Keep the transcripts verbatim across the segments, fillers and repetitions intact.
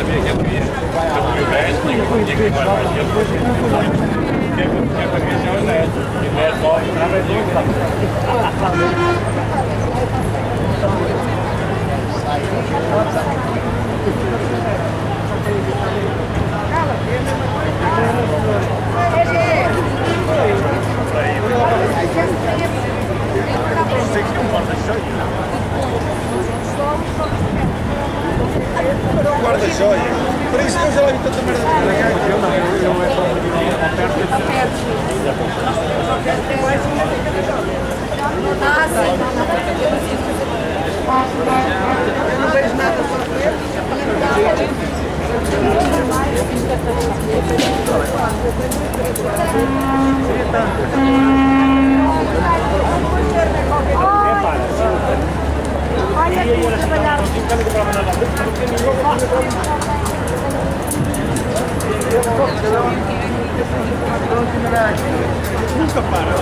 sabia que é porque o resto, ninguém que vai mais tempo. Que é para crescer o resto. E o resto só através de guarda-joia. Por isso eu já ouvi tanta merda. Eu não, eu é só uma perto. Ah, sim. Eu não vejo nada só ver. Olha aqui, trabalhar. Nunca para.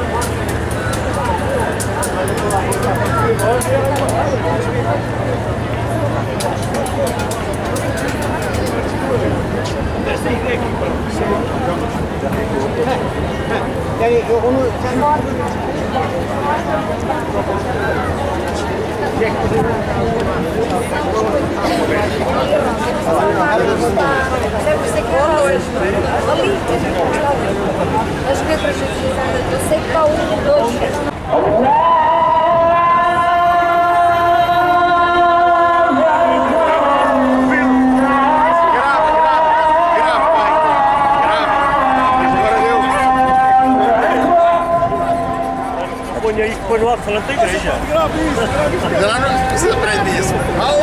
As letras utilizadas, eu sei que há um, dois. Põe aí que põe no alto-falante da igreja. Não precisa aprender isso.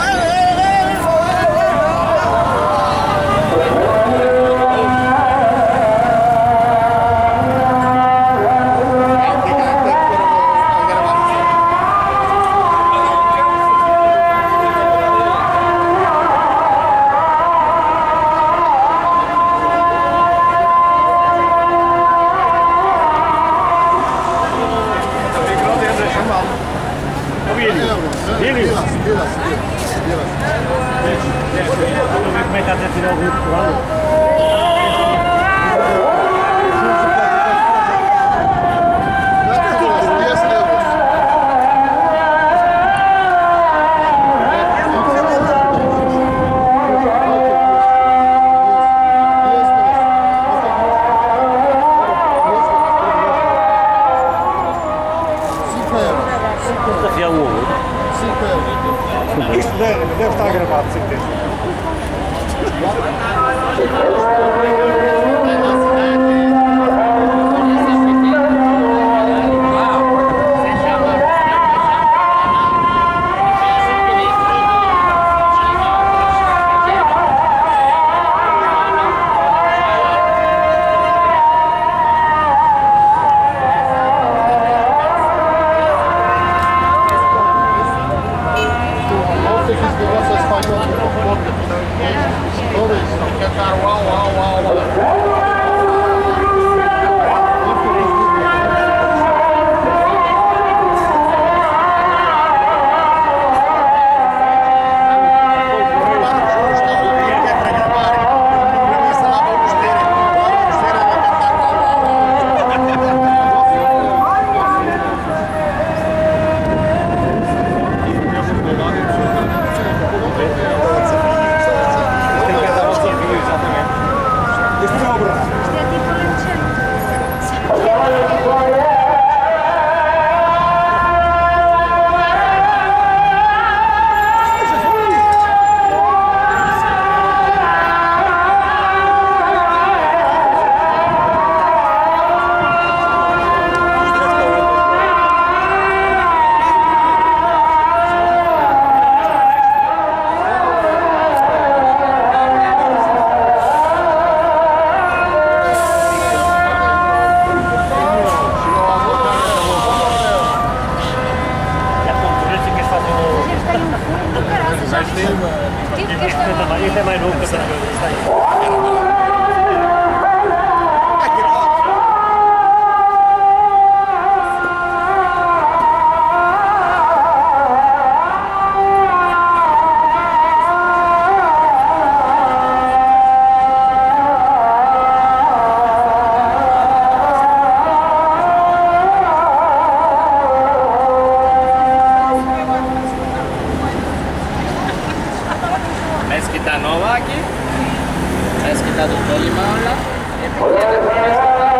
Como é que está a tirar o rio de Portugal? Isto deve, deve estar gravado, certeza. Este é mais novo que essa coisa. esquita nova aqui. A esquita do Tolimão lá. É pequena.